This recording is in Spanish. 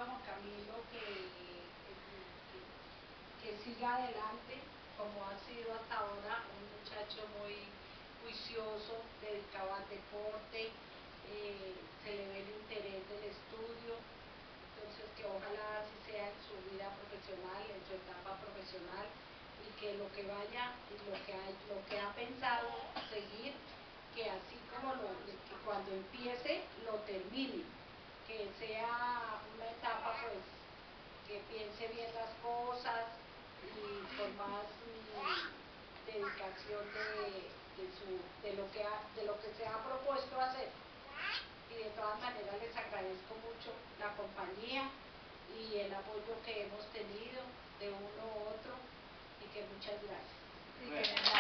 a Juan Camilo que siga adelante como ha sido hasta ahora, un muchacho muy juicioso, dedicado al deporte, se le ve el interés del estudio, entonces que ojalá así sea en su vida profesional, en su etapa profesional, y que lo que vaya, lo que ha pensado seguir, que así como que cuando empiece lo termine, que sea una etapa pues que piense bien las cosas y con más dedicación de lo que se ha propuesto hacer. Y de todas maneras les agradezco mucho la compañía y el apoyo que hemos tenido de uno u otro, y que muchas gracias.